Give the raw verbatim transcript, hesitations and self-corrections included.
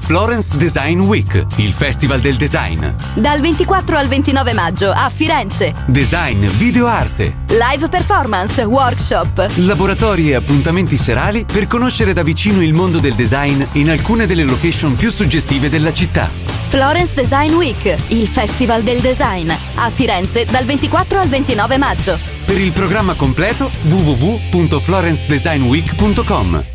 Florence Design Week, il festival del design. Dal ventiquattro al ventinove maggio a Firenze. Design, video arte, Live performance, workshop, laboratori e appuntamenti serali per conoscere da vicino il mondo del design in alcune delle location più suggestive della città. Florence Design Week, il festival del design, a Firenze dal ventiquattro al ventinove maggio. Per il programma completo w w w punto florence design week punto com.